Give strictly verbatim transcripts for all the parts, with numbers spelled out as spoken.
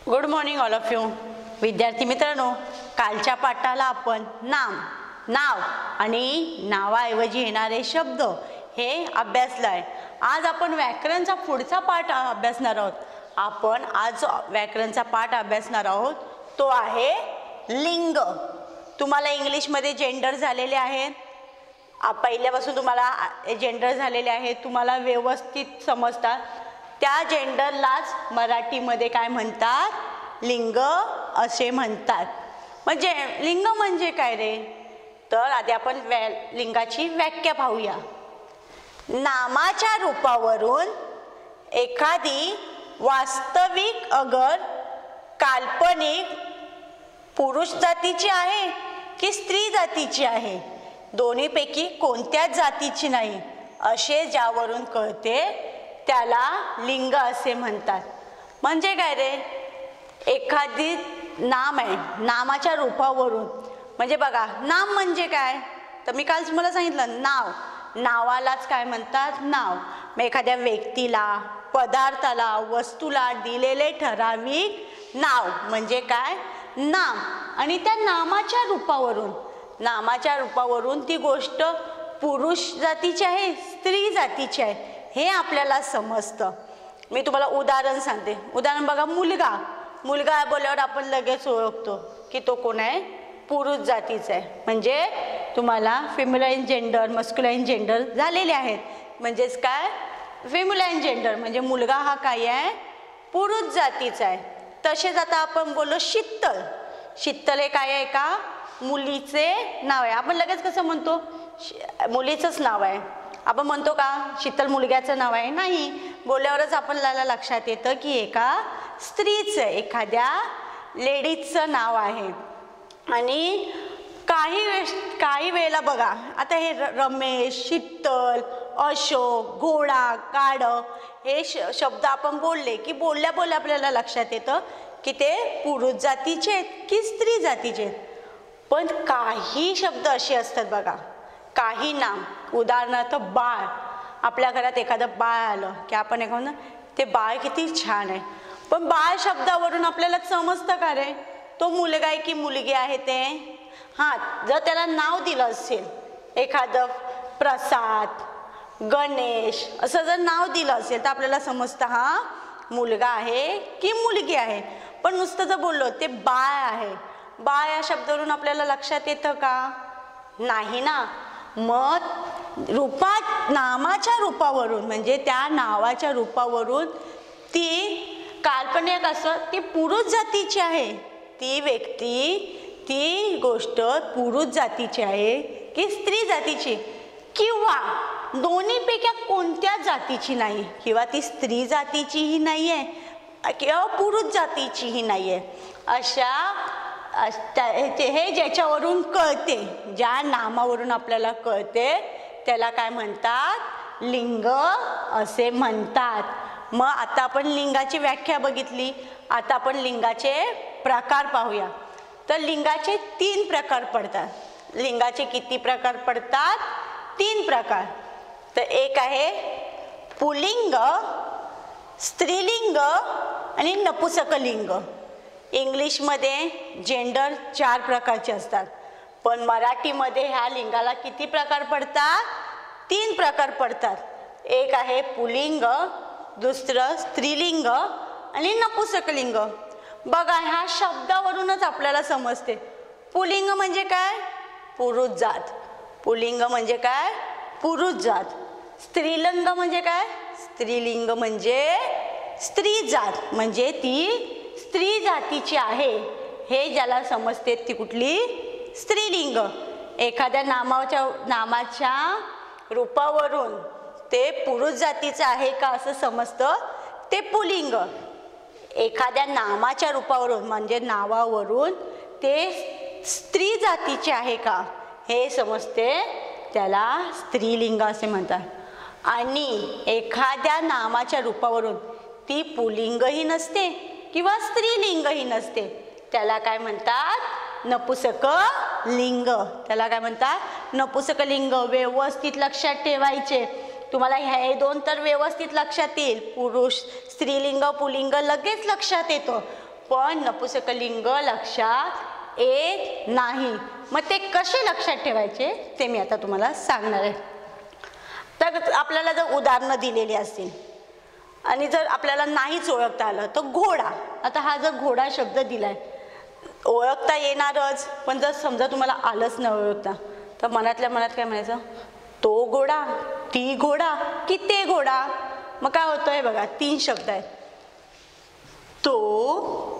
Good morning all of you. विद्यार्थी मित्रांनो, कालच्या पाठाला आपण नाम नाव आणि नावाऐवजी येणारे शब्द हे अभ्यासलं आहे. आज आपण व्याकरणचा पुढचा पाठ अभ्यासणार आहोत. आपण आज व्याकरणचा पाठ अभ्यासणार आहोत तो आहे लिंग. तुम्हाला इंग्लिशमध्ये जेंडर झालेले आहेत, पहिल्यापासून तुम्हाला जेंडर झालेले आहेत, तुम्हाला व्यवस्थित समजतात. त्या जेंडरलाच मराठीमध्ये काय म्हणतात? लिंग असे म्हणतात. म्हणजे लिंग म्हणजे काय रे? तर आधी आपण व्या लिंगाची व्याख्या पाहूया. नामाच्या रूपावरून एखादी वास्तविक अगर काल्पनिक पुरुष जातीची आहे की स्त्री जातीची आहे, दोन्हीपैकी कोणत्याच जातीची नाही असे ज्यावरून कळते त्याला लिंग असे म्हणतात. म्हणजे काय रे? एखादी नाम आहे, नामाच्या रूपावरून. म्हणजे बघा, नाम म्हणजे काय? तर मी काल तुम्हाला सांगितलं, नाव. नावालाच काय म्हणतात? नाव. मग एखाद्या व्यक्तीला, पदार्थाला, वस्तूला दिलेले ठराविक नाव म्हणजे काय? नाम. आणि त्या नामाच्या रूपावरून नामाच्या रूपावरून ती गोष्ट पुरुष जातीची आहे, स्त्री जातीची आहे हे आपल्याला समजतं. मी तुम्हाला उदाहरण सांगते. उदाहरण बघा, मुलगा. मुलगा बोलल्यावर आपण लगेच ओळखतो की तो कोण आहे? पुरुष जातीचा आहे. म्हणजे तुम्हाला फेमिनाईन जेंडर, मस्क्युलाईन जेंडर झालेले आहेत. म्हणजेच काय? फेमिनाईन जेंडर म्हणजे मुलगा हा काय आहे? पुरुष जातीचा आहे. तसेच आता आपण बोललो शीतल. शीतल हे काय आहे का? मुलीचे नाव आहे. आपण लगेच कसं म्हणतो? मुलीचंच नाव आहे. आपण म्हणतो का शीतल मुलग्याचं नाव आहे? नाही. बोलल्यावरच आपल्याला लक्षात येतं की एका स्त्रीचं, एखाद्या लेडीजचं नाव आहे. आणि काही वेळ काही वेळेला बघा, आता हे रमेश, शीतल, अशोक, घोडा, काड हे श शब्द आपण बोलले की बोलल्या बोलल्या आपल्याला लक्षात येतं की ते पुरुष जातीचे आहेत की स्त्री जातीचे आहेत. पण काही शब्द असे असतात बघा, काही नाम. उदाहरणार्थ बाळ. आपल्या घरात एखादं बाळ आलं की आपण एक म्हणतो ते बाळ किती छान आहे. पण बाळ शब्दावरून आपल्याला समजतं का रे तो मुलगा आहे की मुलगी आहे ते? हां, जर त्याला नाव दिलं असेल, एखादं प्रसाद, गणेश असं जर नाव दिलं असेल तर आपल्याला समजतं हा मुलगा आहे की मुलगी आहे. पण नुसतं जर बोललो ते बाळ आहे, बाळ या शब्दावरून आपल्याला लक्षात येतं का? नाही ना. मग रूपात, नामाच्या रूपावरून म्हणजे त्या नावाच्या रूपावरून ती काल्पनिक असं ती पुरुष जातीची आहे. ती व्यक्ती, ती गोष्ट पुरुष जातीची आहे की स्त्री जातीची, किंवा दोन्हीपैकी कोणत्या जातीची नाही, किंवा ती स्त्री जातीचीही नाही आहे किंवा पुरुष जातीचीही नाही आहे. अशा हे ज्याच्यावरून कळते, ज्या नामावरून आपल्याला कळते त्याला काय म्हणतात? लिंग असे म्हणतात. मग आता आपण लिंगाची व्याख्या बघितली. आता आपण लिंगाचे प्रकार पाहूया. तर लिंगाचे तीन प्रकार पडतात. लिंगाचे किती प्रकार पडतात? तीन प्रकार. तर एक आहे पुल्लिंग, स्त्रीलिंग आणि नपुंसकलिंग. इंग्लिशमध्ये जेंडर चार प्रकारचे असतात, पण मराठीमध्ये ह्या लिंगाला किती प्रकार पडतात? तीन प्रकार पडतात. एक आहे पुल्लिंग, दुसरं स्त्रीलिंग आणि नपुंसकलिंग. बघा, ह्या शब्दावरूनच आपल्याला समजते. पुल्लिंग म्हणजे काय? पुरुष जात. पुल्लिंग म्हणजे काय? पुरुष जात. स्त्रीलिंग म्हणजे काय? स्त्रीलिंग म्हणजे स्त्री जात, म्हणजे ती स्त्री जातीची आहे हे ज्याला समजते ती कुठली? स्त्रीलिंग. एखाद्या नामाच्या नामाच्या रूपावरून ते पुरुष जातीचं आहे का असं समजतं, ते पुल्लिंग. एखाद्या नामाच्या रूपावरून म्हणजे नावावरून ते स्त्री जातीचे आहे का हे समजते, त्याला स्त्रीलिंग असे म्हणतात. आणि एखाद्या नामाच्या रूपावरून ती पुल्लिंगही नसते किंवा स्त्रीलिंगही नसते, त्याला काय म्हणतात? नपुंसकलिंग. त्याला काय म्हणतात? नपुंसकलिंग. व्यवस्थित लक्षात ठेवायचे. तुम्हाला हे दोन तर व्यवस्थित लक्षात येईल. पुरुष, स्त्रीलिंग, पुल्लिंग लगेच लक्षात येतो. पण नपुसकलिंग लक्षात येत नाही. मग ते कसे लक्षात ठेवायचे ते मी आता तुम्हाला सांगणार आहे. तर आपल्याला जर उदाहरणं दिलेली असतील आणि जर आपल्याला नाहीच ओळखता आलं तर घोडा. आता हा जर घोडा शब्द दिलाय, ओळखता येणारच, पण जर समजा तुम्हाला आलंच नाही ओळखता तर मनातल्या मनात काय म्हणायचं, तो घोडा, ती घोडा की ते घोडा. मग काय होतंय बघा, तीन शब्द आहेत, तो,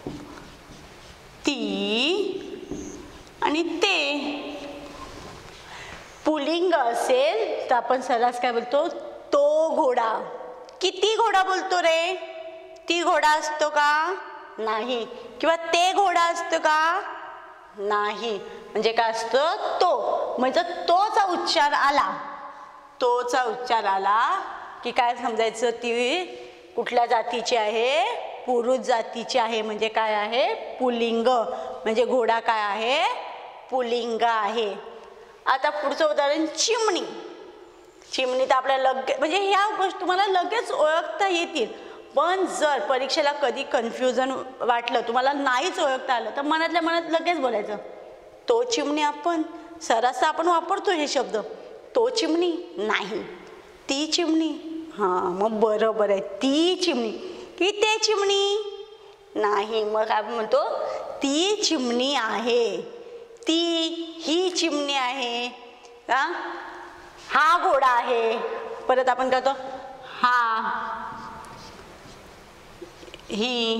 ती आणि ते. पुल्लिंग असेल तर आपण सर्रास काय बोलतो, तो घोडा. किती घोडा बोलतो रे, ती घोडा असतो का, नाही. किंवा ते घोडा असतो का, नाही. म्हणजे काय असतं, तो. म्हणजे तोचा उच्चार आला, तोचा उच्चार आला की काय समजायचं, ती कुठल्या जातीची आहे, पुरुष जातीची आहे. म्हणजे काय आहे, पुल्लिंग. म्हणजे घोडा काय आहे, पुल्लिंग आहे. आता पुढचं उदाहरण, चिमणी. चिमणी तर आपल्याला लगेच, म्हणजे ह्या गोष्टी तुम्हाला लगेच ओळखता येतील. पण जर परीक्षेला कधी कन्फ्युजन वाटलं, तुम्हाला नाहीच ओळखता आलं, तर मनातल्या मनात लगेच बोलायचं, तो चिमणी. आपण सर्रास आपण वापरतो हे शब्द, तो चिमणी नाही, ती चिमणी. हां, मग बरोबर आहे, ती चिमणी. की ते चिमणी नाही. मग आपण म्हणतो ती चिमणी आहे, ती, ही चिमणी आहे. हा हा घोडा आहे. परत आपण करतो हा, ही,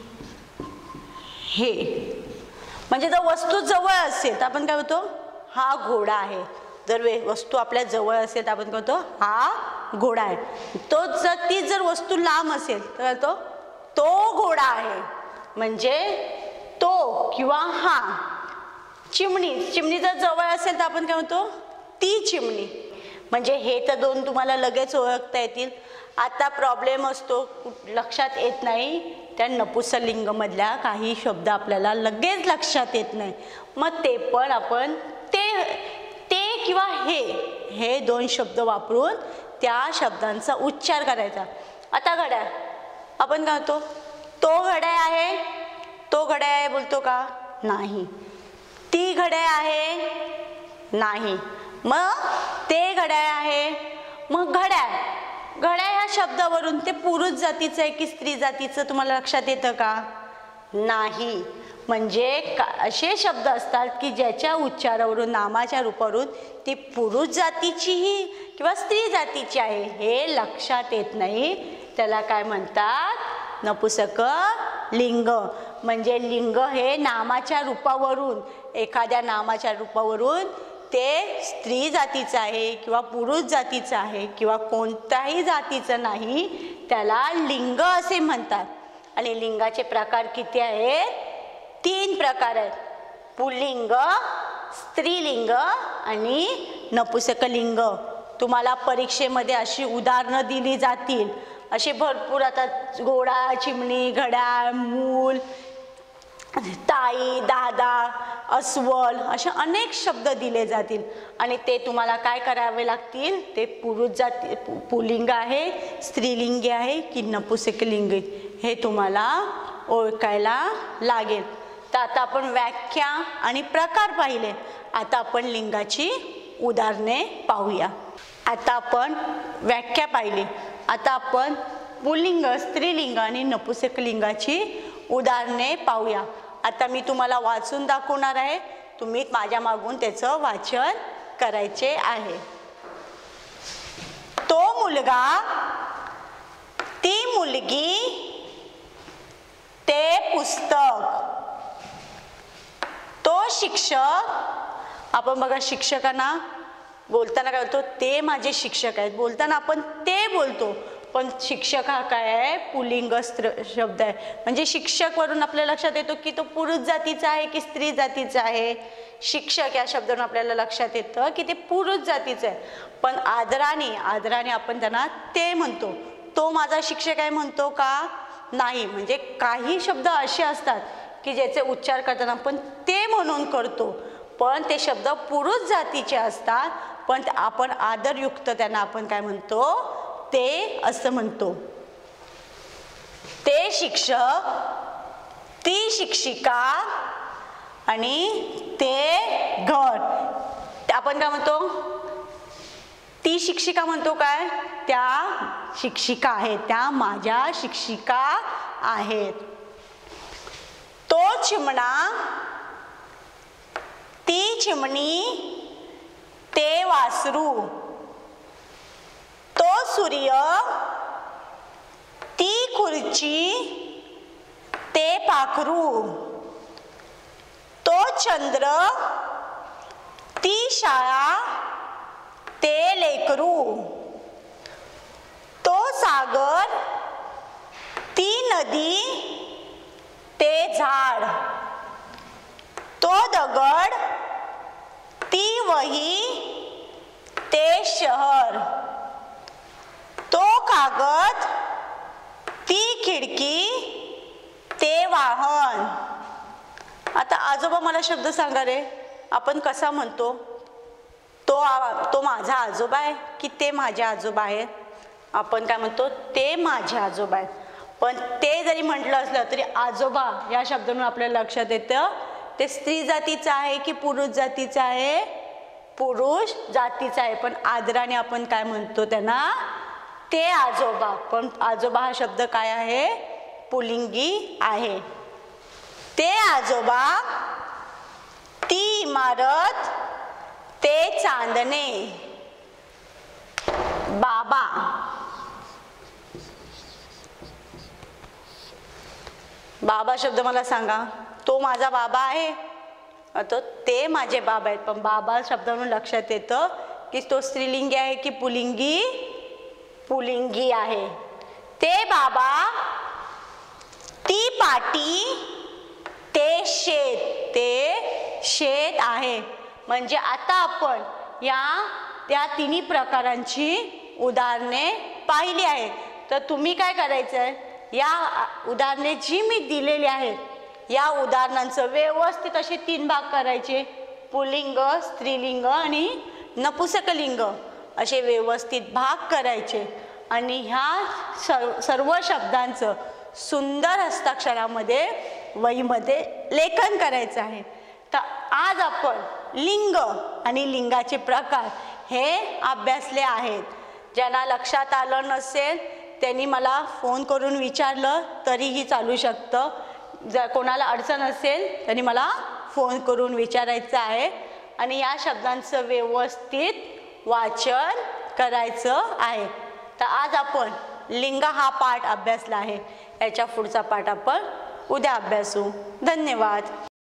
हे. म्हणजे जर वस्तू जवळ असेल तर आपण काय म्हणतो, हा घोडा आहे. जर वस्तू आपल्या जवळ असेल तर आपण म्हणतो हा घोडा आहे. तो जर ती जर वस्तू लांब असेल तर तो तो घोडा आहे. म्हणजे तो किंवा हा. चिमणी, चिमणी जर जवळ असेल तर आपण काय म्हणतो, ती चिमणी. म्हणजे हे तर दोन तुम्हाला लगेच ओळखता येतील. आता प्रॉब्लेम असतो, लक्षात येत नाही, त्या नपुंसकलिंग मधल्या काही शब्द आपल्याला लगेच लक्षात येत नाही. मग ते पण आपण ते ते किंवा हे हे दोन शब्द वापरून त्या शब्दांचा उच्चार करायचा. आता घड्याळ, आपण काय म्हणतो, तो घड्याळ आहे, तो घड्याळ आहे बोलतो का, नाही. ती घड्याळ आहे, नाही. मग ते घड्याळ आहे. मग घड्याळ, घड्याळ ह्या शब्दावरून ते पुरुष जातीचं आहे की स्त्री जातीचं तुम्हाला लक्षात येतं का, नाही. म्हणजे असे शब्द असतात की ज्याच्या उच्चारावरून, नामाच्या रूपावरून ती पुरुष जातीचीही किंवा स्त्री जातीची आहे हे लक्षात येत नाही. त्याला काय म्हणतात, नपुंसकलिंग. म्हणजे लिंग हे नामाच्या रूपावरून, एखाद्या नामाच्या रूपावरून ते स्त्री जातीचं आहे किंवा पुरुष जातीचं आहे किंवा कोणत्याही जातीचं नाही, त्याला लिंग असे म्हणतात. आणि लिंगाचे प्रकार किती आहेत, तीन प्रकार आहेत, पुल्लिंग, स्त्रीलिंग आणि नपुंसकलिंग. तुम्हाला परीक्षेमध्ये अशी उदाहरणं दिली जातील, असे भरपूर. आता घोडा, चिमणी, घड्याळ, मूल, ताई, दादा, अस्वल, असे अनेक शब्द दिले जातील आणि ते तुम्हाला काय करावे लागतील, ते पुरुष जाती पुल्लिंग आहे, स्त्रीलिंगी आहे की नपुंसकलिंग हे तुम्हाला ओळखायला लागेल. तर आता आपण व्याख्या आणि प्रकार पाहिले. आता आपण लिंगाची उदाहरणे पाहूया. आता आपण व्याख्या पाहिली. आता आपण पुल्लिंग, स्त्रीलिंग आणि नपुंसकलिंगाची उदाहरणे पाहूया. आता मी तुम्हाला वाचून दाखवणार आहे, तुम्ही माझ्या मागून त्याचं वाचन करायचे आहे. तो मुलगा, ती मुलगी, ते पुस्तक, तो शिक्षक. आपण बघा शिक्षकांना बोलताना काय बोलतो, ते माझे शिक्षक आहेत. बोलताना आपण ते बोलतो, पण शिक्षक हा काय आहे, पुल्लिंग शब्द आहे. म्हणजे शिक्षक वरून आपल्या लक्षात येतो की तो पुरुष जातीचा आहे की स्त्री जातीचा आहे. शिक्षक या शब्दावरून आपल्याला लक्षात येतं की ते पुरुष जातीचं आहे. पण आदराने आदराने आपण त्यांना ते म्हणतो. तो माझा शिक्षक आहे म्हणतो का, नाही. म्हणजे काही शब्द असे असतात की ज्याचे उच्चार करताना आपण ते म्हणून करतो, पण ते शब्द पुरुष जातीचे असतात, पण आपण आदरयुक्त त्यांना आपण काय म्हणतो, ते असं म्हणतो. ते शिक्षक ती शिक्षिका आणि ते घर. आपण काय म्हणतो? ती शिक्षिका म्हणतो काय? त्या शिक्षिका आहेत, त्या माझ्या शिक्षिका आहेत. तो चिमणा, ती चिमणी, ते वासरू. तो सूर्य, ती खुर्ची, ते पाखरू. तो चंद्र, ती शाळा, ते लेकरू. तो सागर, ती नदी, ते झाड. तो दगड, ती वही, ते शहर. तो कागद, ती खिडकी, ते वाहन. आता आजोबा मला शब्द सांगा रे, आपण कसा म्हणतो? तो तो माझा आजोबा आहे की ते माझे आजोबा आहेत? आपण काय म्हणतो? ते माझे आजोबा आहेत. पण ते जरी म्हटलं असलं तरी आजोबा या शब्दावरून आपल्याला लक्षात येतं ते स्त्री जातीचं आहे की पुरुष जातीचं आहे? पुरुष जातीचं आहे. पण आदराने आपण काय म्हणतो त्यांना? ते आजोबा. पण आजोबा हा शब्द काय आहे? पुल्लिंगी आहे. ते आजोबा, ती इमारत, ते चांदणे. बाबा, बाबा शब्द मला सांगा. तो माझा बाबा आहे, आता ते माझे बाबा आहेत. पण बाबा शब्दावरून लक्षात येतं की तो स्त्रीलिंगी आहे की पुल्लिंगी? पुल्लिंगी आहे. ते बाबा, ती पाटी, ते शेत, ते शेत आहे. म्हणजे आता आपण या त्या तिन्ही प्रकारांची उदाहरणे पाहिली आहेत. तर तुम्ही काय करायचं आहे? या उदाहरणे जी मी दिलेली आहेत या उदाहरणांचं व्यवस्थित असे तीन भाग करायचे. पुल्लिंग, स्त्रीलिंग आणि नपुंसकलिंग असे व्यवस्थित भाग करायचे. आणि ह्या सर्व शब्दांचं सुंदर हस्ताक्षरामध्ये वहीमध्ये लेखन करायचं आहे. तर आज आपण लिंग आणि लिंगाचे प्रकार हे अभ्यासले आहेत. ज्यांना लक्षात आलं नसेल त्यांनी मला फोन करून विचारलं तरीही चालू शकतं. जर कोणाला अडचण असेल त्यांनी मला फोन करून विचारायचं आहे. आणि या शब्दांचं व्यवस्थित वाचन करायचं आहे. तर आज आपण लिंग हा पाठ अभ्यासला आहे. याच्या पुढचा पाठ आपण उद्या अभ्यासू. धन्यवाद.